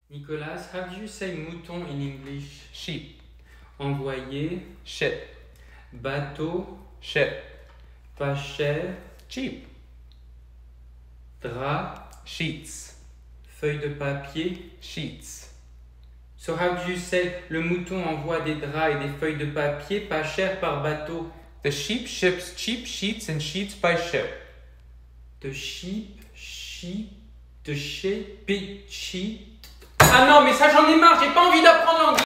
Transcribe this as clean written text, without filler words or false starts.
Nicolas, how do you say mouton in English? Sheep. Envoyer, Ship. bateau, Ship. pas cher, Cheap. drap, Sheets. feuille de papier. Sheets. So how do you say le mouton envoie des draps et des feuilles de papier pas cher par bateau? The sheep ships cheap sheets and sheets by ship. De sheep. Ah non, mais ça j'en ai marre, j'ai pas envie d'apprendre l'anglais.